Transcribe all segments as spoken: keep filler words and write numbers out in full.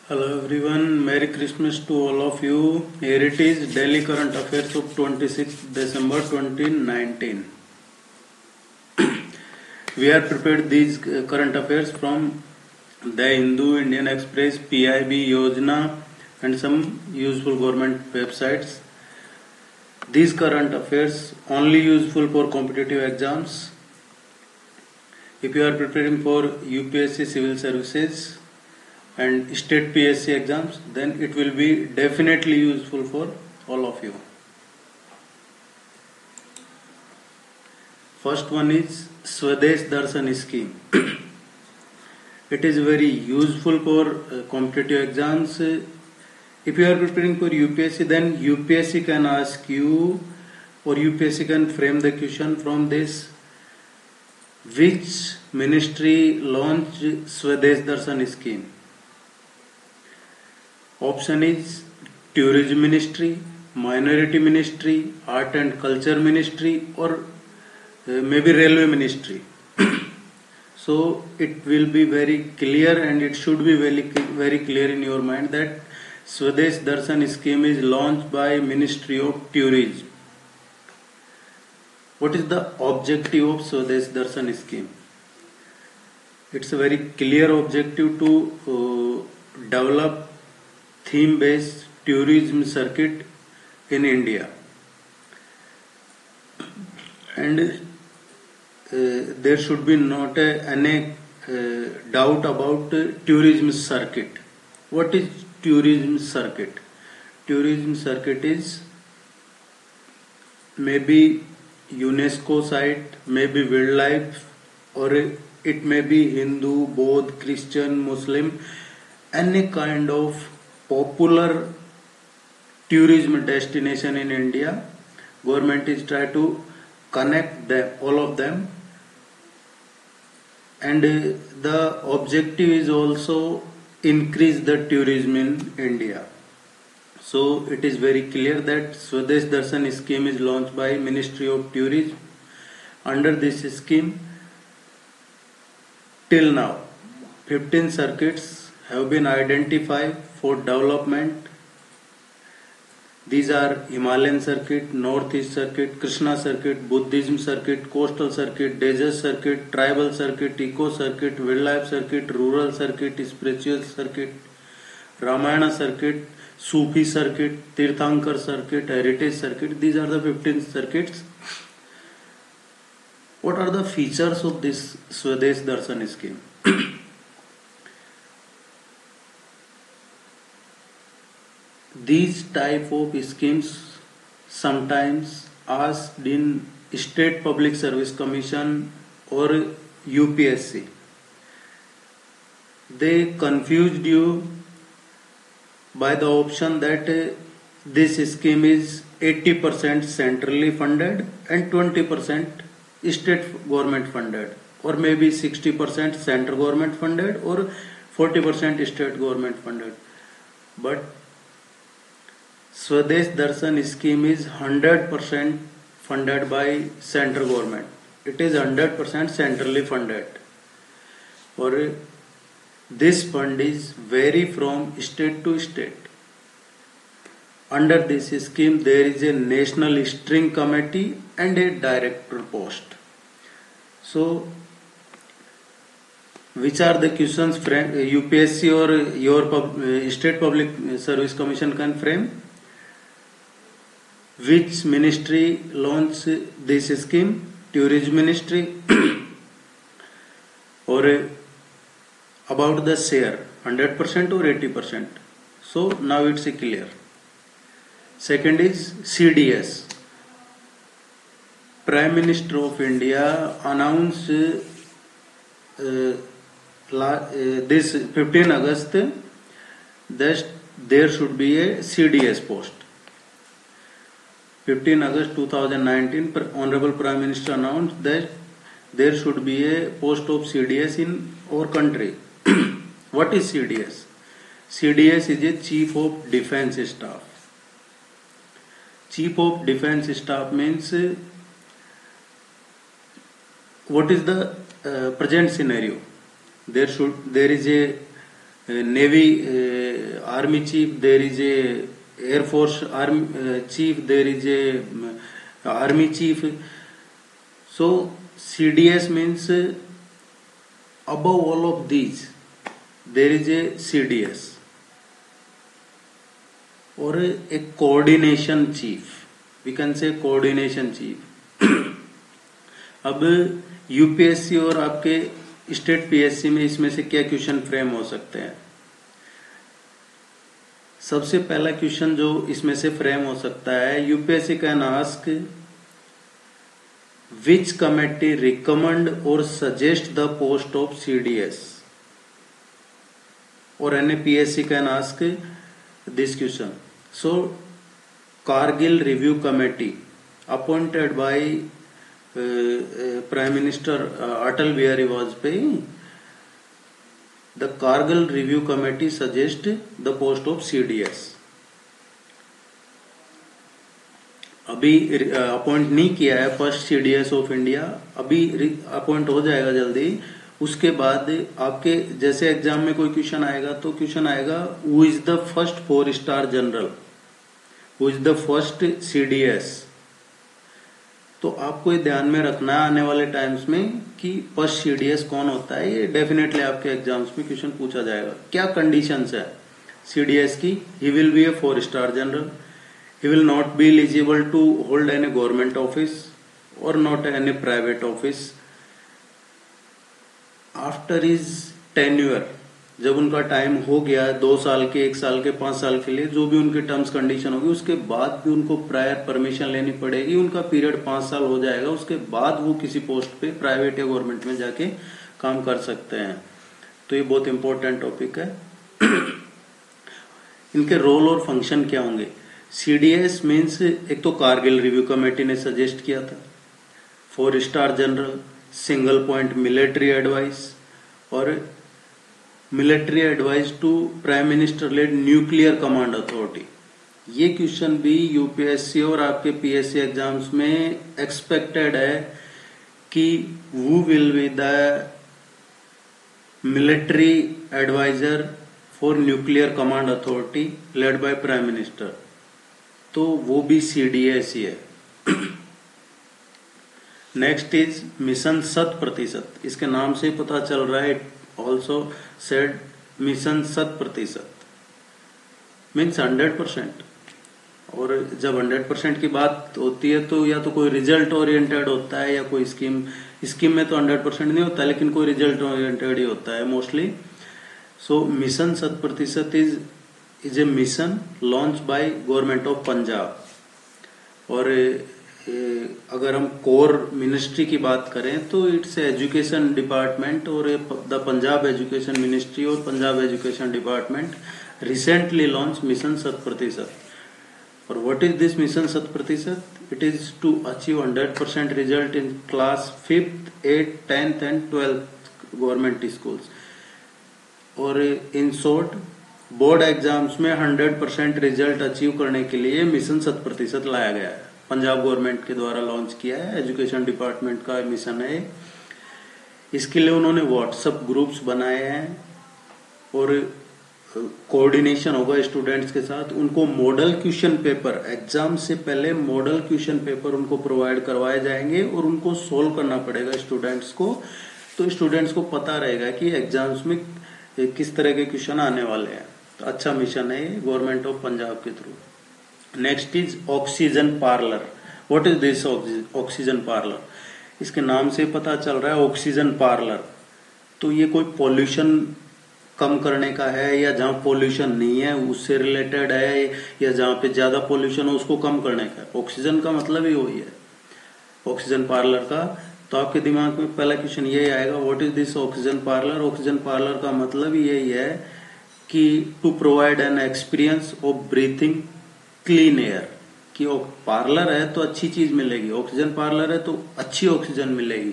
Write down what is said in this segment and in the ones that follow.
Hello everyone, Merry Christmas to all of you. Here it is, Daily Current Affairs of twenty-sixth December twenty nineteen. We are prepared these current affairs from the Hindu, Indian Express, P I B, Yojana and some useful government websites. These current affairs only useful for competitive exams. If you are preparing for U P S C civil services and state P S C exams, then it will be definitely useful for all of you. First one is Swadesh Darshan scheme. It is very useful for uh, competitive exams. If you are preparing for U P S C, then U P S C can ask you, or U P S C can frame the question from this: which ministry launched Swadesh Darshan scheme? Option is Tourism Ministry, Minority Ministry, Art and Culture Ministry, or uh, maybe Railway Ministry. So it will be very clear, and it should be very very clear in your mind that Swadesh Darshan scheme is launched by Ministry of Tourism. What is the objective of Swadesh Darshan scheme? It's a very clear objective to uh, develop theme-based tourism circuit in India, and uh, there should be not a, any uh, doubt about uh, tourism circuit. What is tourism circuit? Tourism circuit is maybe UNESCO site, maybe wildlife, or it may be Hindu, Bodh, Christian, Muslim, any kind of popular tourism destination in India. Government is try to connect them, all of them, and uh, the objective is also increase the tourism in India. So it is very clear that Swadesh Darshan scheme is launched by Ministry of Tourism. Under this scheme, till now, fifteen circuits have been identified for development. These are Himalayan Circuit, Northeast Circuit, Krishna Circuit, Buddhism Circuit, Coastal Circuit, Desert Circuit, Tribal Circuit, Eco Circuit, Wildlife Circuit, Rural Circuit, Spiritual Circuit, Ramayana Circuit, Sufi Circuit, Tirthankar Circuit, Heritage Circuit. These are the fifteen circuits. What are the features of this Swadesh Darshan scheme? These type of schemes sometimes asked in State Public Service Commission or U P S C. They confused you by the option that uh, this scheme is eighty percent centrally funded and twenty percent state government funded, or maybe sixty percent central government funded or forty percent state government funded. But Swadesh Darshan scheme is one hundred percent funded by central government. It is one hundred percent centrally funded. Or this fund is vary from state to state. Under this scheme, there is a national steering committee and a director post. So, which are the questions U P S C or your pub, State Public Service Commission can frame? Which ministry launched this scheme? Tourism Ministry. Or about the share, one hundred percent or eighty percent. So now it's clear. Second is C D S. Prime Minister of India announced uh, la, uh, this fifteenth August that there should be a C D S post. fifteenth August two thousand nineteen, Honorable Prime Minister announced that there should be a post of C D S in our country. What is C D S? C D S is a Chief of Defence Staff. Chief of Defence Staff means uh, what is the uh, present scenario? There should there is a, a Navy uh, army chief, there is a air force army uh, chief, there is a um, army chief. So C D S means uh, above all of these there is a C D S or a, a coordination chief, we can say coordination chief. अब UPSC और आपके state PSC में इसमें से क्या question frame हो सकते हैं? सबसे पहला क्वेश्चन जो इसमें से फ्रेम हो सकता है, UPSC can ask which committee recommend और suggest the post of CDS, और and PSC can ask this question. So Kargil review committee appointed by prime minister Atal Bihari Vajpayee, the Kargil review committee suggest the post of C D S. अभी appoint नहीं किया है first CDS of India, अभी appoint हो जाएगा जल्दी. उसके बाद आपके जैसे एग्जाम में कोई क्वेश्चन आएगा तो क्वेश्चन आएगा who is the first four star general, who is the first CDS. तो आपको ये ध्यान में रखना है आने वाले टाइम्स में कि फर्स्ट सीडीएस कौन होता है. ये डेफिनेटली आपके एग्जाम्स में क्वेश्चन पूछा जाएगा. क्या कंडीशंस है सीडीएस की? He will be a four star general, he will not be eligible to hold any government office और not any private office. After is tenure, जब उनका टाइम हो गया दो साल के, एक साल के, पांच साल के लिए, जो भी उनके टर्म्स कंडीशन होगी, उसके बाद भी उनको प्रायर परमिशन लेनी पड़ेगी. उनका पीरियड पांच साल हो जाएगा, उसके बाद वो किसी पोस्ट पे प्राइवेट या गवर्नमेंट में जाके काम कर सकते हैं. तो ये बहुत इंपॉर्टेंट टॉपिक है. इनके रोल और फंक्शन क्या होंगे? सीडीएस मीन्स एक तो कारगिल रिव्यू कमेटी ने सजेस्ट किया था, four star general, single point military advice और military advice to prime minister led nuclear command authority. ये क्वेश्चन भी यूपीएससी और आपके पीएससी एग्जाम्स में एक्सपेक्टेड है कि वो will be the military adviser for nuclear command authority led by prime minister. तो वो भी सीडीएस ही है. नेक्स्ट इज मिशन शत प्रतिशत. इसके नाम से ही पता चल रहा है, ऑल्सो सेड मिशन शत प्रतिशत मीन्स हंड्रेड परसेंट. और जब हंड्रेड परसेंट की बात होती है तो या तो कोई रिजल्ट ओरिएंटेड होता है या कोई स्कीम, स्कीम में तो हंड्रेड परसेंट नहीं होता लेकिन कोई रिजल्ट ओरिएंटेड ही होता है mostly. So mission Shat Pratishat is is a mission launch by government of Punjab. और अगर हम कोर मिनिस्ट्री की बात करें तो इट्स एजुकेशन डिपार्टमेंट, और द पंजाब एजुकेशन मिनिस्ट्री और Punjab education department recently launch mission Shat Pratishat. और what is this mission Shat Pratishat? It is to achieve hundred percent result in class fifth, eight, tenth and twelfth government schools. और in short board exams में hundred percent result achieve करने के लिए mission Shat प्रतिशत लाया गया है. पंजाब गवर्नमेंट के द्वारा लॉन्च किया है, एजुकेशन डिपार्टमेंट का मिशन है. इसके लिए उन्होंने व्हाट्सएप ग्रुप्स बनाए हैं और कोऑर्डिनेशन होगा स्टूडेंट्स के साथ. उनको मॉडल क्वेश्चन पेपर, एग्जाम से पहले मॉडल क्वेश्चन पेपर उनको प्रोवाइड करवाए जाएंगे और उनको सोल्व करना पड़ेगा स्टूडेंट्स को. तो स्टूडेंट्स को पता रहेगा कि एग्जाम्स में किस तरह के क्वेश्चन आने वाले हैं. तो अच्छा मिशन है गवर्नमेंट ऑफ पंजाब के through. Next is oxygen parlour. What is this oxygen parlour? इसके नाम से पता चल रहा है ऑक्सीजन पार्लर. तो ये कोई पॉल्यूशन कम करने का है या जहां पॉल्यूशन नहीं है उससे रिलेटेड है, या जहां पे ज्यादा पॉल्यूशन है उसको कम करने का. ऑक्सीजन का मतलब ही वही है ऑक्सीजन पार्लर का. तो आपके दिमाग में पहला क्वेश्चन यही आएगा, what is this oxygen parlour? Oxygen parlour का मतलब यही है कि to provide an experience of breathing clean air. कि पार्लर है तो अच्छी चीज मिलेगी, ऑक्सीजन पार्लर है तो अच्छी ऑक्सीजन मिलेगी.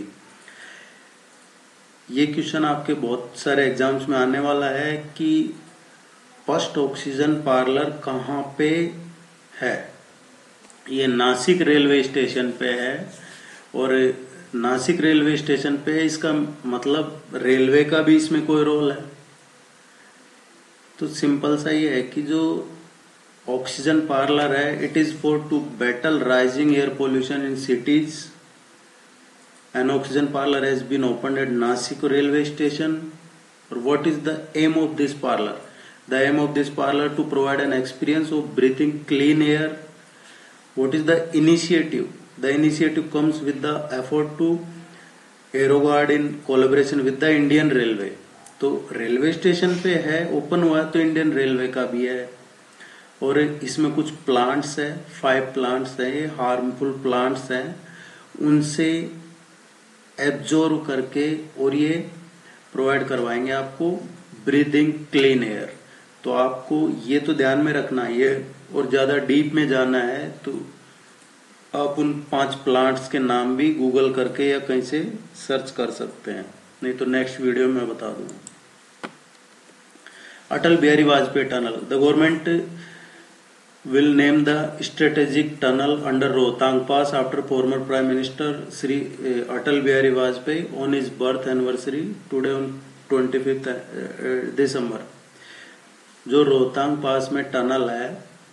ये क्वेश्चन आपके बहुत सारे एग्जाम्स में आने वाला है कि फर्स्ट ऑक्सीजन पार्लर कहाँ पे है. ये नासिक रेलवे स्टेशन पे है. और नासिक रेलवे स्टेशन पे, इसका मतलब रेलवे का भी इसमें कोई रोल है. तो सिंपल सा ये है कि जो ऑक्सीजन पार्लर है, it is for to battle rising air pollution in cities. An oxygen parlour has been opened at Nashik railway station. और what is the aim of this parlour? The aim of this parlour to provide an experience of breathing clean air. What is the initiative? The initiative comes with the effort to aerogard in collaboration with the Indian railway. तो railway station पे है, open हुआ तो Indian railway का भी है. और इसमें कुछ प्लांट्स है, फाइव प्लांट्स है, ये हार्मफुल प्लांट्स हैं, उनसे एब्जॉर्व करके और ये प्रोवाइड करवाएंगे आपको ब्रीदिंग क्लीन एयर. तो आपको ये तो ध्यान में रखना है, ये और ज्यादा डीप में जाना है तो आप उन पांच प्लांट्स के नाम भी गूगल करके या कहीं से सर्च कर सकते हैं, नहीं तो नेक्स्ट वीडियो में बता दूंगा. Atal Bihari Vajpayee tunnel. The government will name the strategic tunnel under Rohtang Pass after former Prime Minister Sri uh, Atal Bihari Vajpayee on his birth anniversary today on twenty-fifth uh, December. जो रोहतांग पास में tunnel है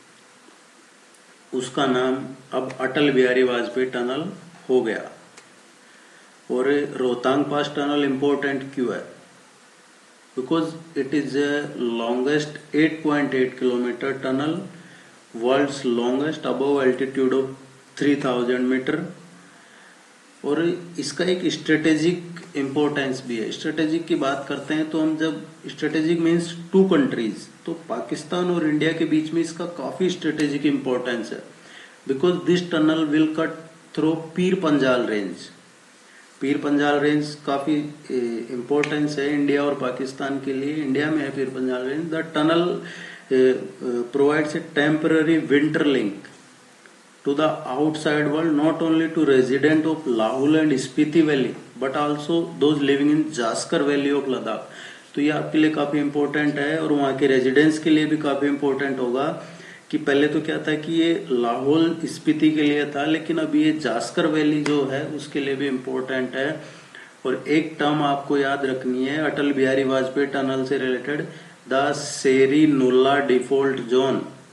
उसका नाम अब अटल Bihari Vajpayee tunnel हो गया. और रोहतांग पास tunnel important क्यों है? Because it is the longest eight point eight kilometre tunnel, world's longest, above altitude of three thousand metre. और इसका एक स्ट्रेटेजिक इम्पोर्टेंस भी है. स्ट्रेटेजिक की बात करते हैं तो हम जब स्ट्रेटेजिक मीन्स टू कंट्रीज, तो पाकिस्तान और इंडिया के बीच में इसका काफी स्ट्रेटेजिक इम्पोर्टेंस है. Because this tunnel will cut through Pir Panjal range. Pir Panjal range काफी इम्पोर्टेंस है इंडिया और पाकिस्तान के लिए. इंडिया में है Pir Panjal range. The tunnel provides a temporary winter link to the outside world, not only to residents of Lahul and Spiti Valley but also those living in Jaskar Valley of Ladakh. तो ये आपके लिए काफी important है और वहाँ के residents के लिए भी काफी इम्पोर्टेंट होगा कि पहले तो क्या था कि ये लाहौल स्पीति के लिए था, लेकिन अभी ये जास्कर वैली जो है उसके लिए भी इम्पोर्टेंट है. और एक टर्म आपको याद रखनी है अटल बिहारी वाजपेयी टनल से related, the Seri Nulla default zone,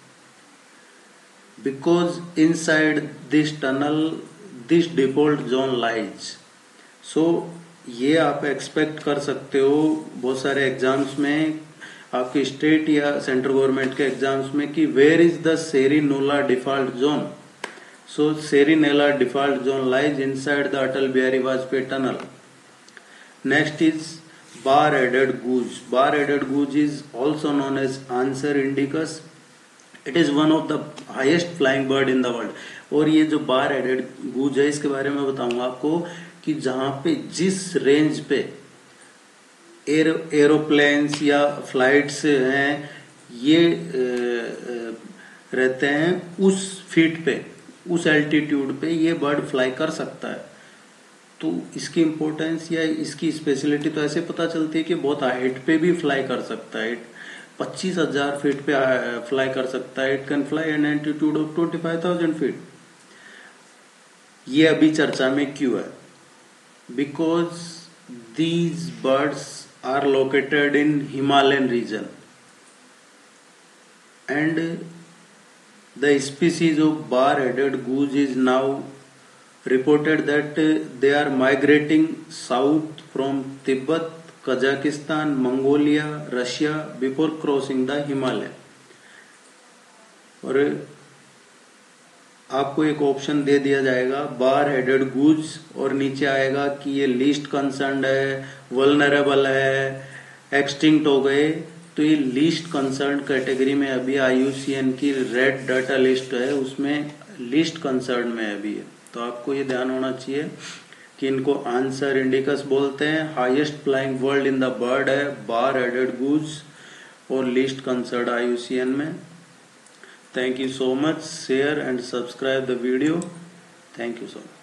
because inside this tunnel this default zone lies. so ये आप एक्सपेक्ट कर सकते हो बहुत सारे एग्जाम्स में, आपके स्टेट या सेंट्रल गवर्नमेंट के एग्जाम्स में, कि where is the Seri Nala default zone. So Seri Nala default zone lies inside the Atal Bihari Vajpayee tunnel. Next is bar headed goose. Bar headed goose is also known as Anser indicus. It is one of the highest flying bird in the world. और ये जो bar headed goose है इसके बारे में बताऊंगा आपको कि जहां पे जिस रेंज पे एरो एरोप्लेन्स या फ्लाइट्स हैं ये रहते हैं उस फीट पे, उस एल्टीट्यूड पे ये बर्ड फ्लाई कर सकता है. तो इसकी इम्पोर्टेंस या इसकी स्पेशलिटी तो ऐसे पता चलती है कि बहुत हाइट पे भी फ्लाई कर सकता है. पच्चीस हजार फीट पे फ्लाई कर सकता है. It can fly an altitude of twenty five thousand feet. ये अभी चर्चा में क्यों है? Because these birds are located in Himalayan region and the species of bar headed goose is now reported that they are migrating south from Tibet, Kazakhstan, Mongolia, Russia before crossing the Himalaya. और आपको एक option दे दिया जाएगा बार headed goose और नीचे आएगा कि ये लीस्ट कंसर्न्ड है, वल्नरेबल है, एक्सटिंक्ट हो गए. तो ये लीस्ट कंसर्न्ड कैटेगरी में अभी आई यू सी एन की रेड डाटा लिस्ट है, उसमें लीस्ट कंसर्न में अभी है. तो आपको ये ध्यान होना चाहिए कि इनको आंसर इंडिकस बोलते हैं. Highest flying world in the bird है बार हेडेड गूज और least concerned I U C N में. Thank you so much. Share and subscribe the video. Thank you so much.